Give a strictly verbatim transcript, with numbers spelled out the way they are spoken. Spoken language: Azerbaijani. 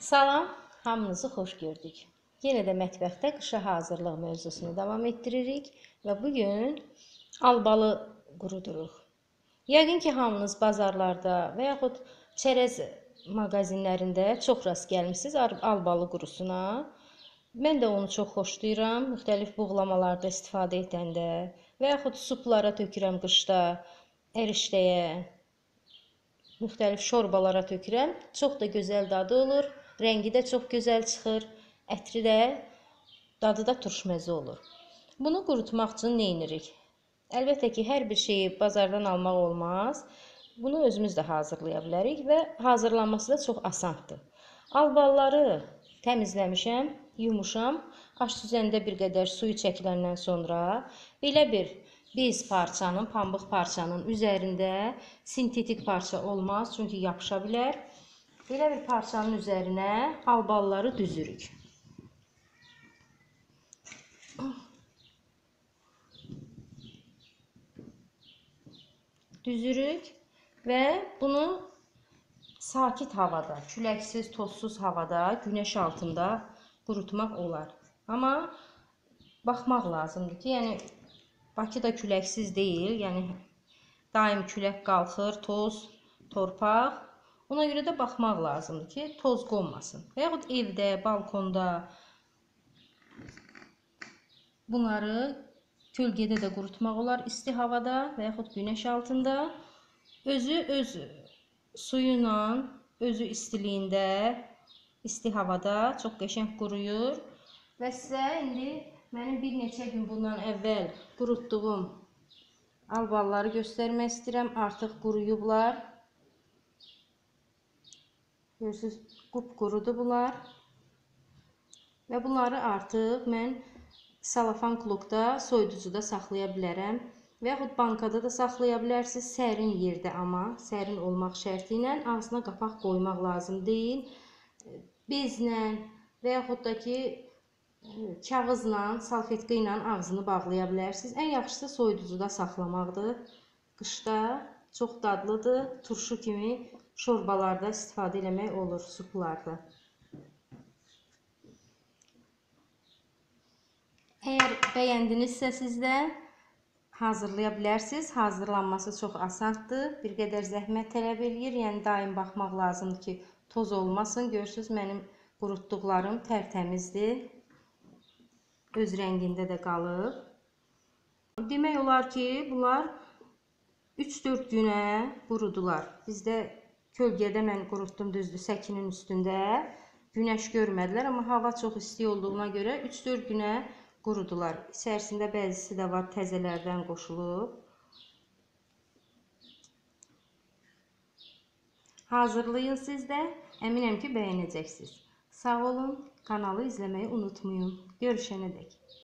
Salam, hamınızı xoş gördük. Yenə də mətbəxdə qışa hazırlıq mövzusunu davam etdiririk və bu gün albalı quruduruq. Yəqin ki, hamınız bazarlarda və yaxud çərəz mağazinlərində çox rast gəlmisiniz albalı qurusuna. Mən də onu çox xoşlayıram, müxtəlif buğlamalarda istifadə edəndə və yaxud suplara tökürəm qışda, erişləyə, müxtəlif şorbalara tökürəm. Çox da gözəl dadı olur. Rəngi də çox gözəl çıxır, ətri də, dadı da turşməzi olur. Bunu qurutmaq üçün nə edirik? Əlbəttə ki, hər bir şeyi bazardan almaq olmaz. Bunu özümüz də hazırlaya bilərik və hazırlanması da çox asandır. Albalıları təmizləmişəm, yumuşam. Aş süzəndə bir qədər suyu çəkiləndən sonra belə bir biz parçanın, pambıq parçanın üzərində sintetik parça olmaz, çünki yapışa bilər. Belə bir parçanın üzərinə albalıları düzürük. Düzürük və bunu sakit havada, küləksiz, tozsuz havada, günəş altında qurutmaq olar. Amma baxmaq lazımdır ki, yəni Bakıda küləksiz deyil, yəni daim külək qalxır, toz, torpaq. Ona görə də baxmaq lazımdır ki, toz qonmasın. Və yaxud evdə, balkonda bunları kölgədə də qurutmaq olar, isti havada və yaxud günəş altında. Özü öz suyu ilə, özü istiliyində, isti havada çox qəşəng quruyur. Və sizə indi mənim bir neçə gün bundan əvvəl qurutduğum albalıları göstərmək istəyirəm. Artıq quruyublar. Görürsünüz, qupqurudur bunlar. Və bunları artıq mən salafan klubda, soyuducuda saxlaya bilərəm. Və yaxud bankada da saxlaya bilərsiniz, sərin yerdə, amma sərin olmaq şərti ilə ağzına qapaq qoymaq lazım deyil. Bezlə və yaxud da ki, kağızla, salfetka ilə ağzını bağlaya bilərsiniz. Ən yaxşısı soyuducuda saxlamaqdır. Qışda çox dadlıdır, turşu kimi şorbalarda istifadə eləmək olur, suplarda. Əgər bəyəndinizsə siz də hazırlaya bilərsiniz. Hazırlanması çox asandır. Bir qədər zəhmət tələb eləyir. Yəni daim baxmaq lazımdır ki, toz olmasın. Görürsünüz, mənim qurutduqlarım tərtəmizdir. Öz rəngində də qalıb. Demək olar ki, bunlar üç dörd günə qurudular. Bizdə kölgədə mən qurutdum, düzdür, səkinin üstündə. Günəş görmədilər, amma hava çox isti olduğuna görə üç dörd günə qurudular. İçərisində bəzisi də var, təzələrdən qoşulub. Hazırlayın siz də, əminəm ki, bəyənəcəksiniz. Sağ olun, kanalı izləməyi unutmayın. Görüşənədək.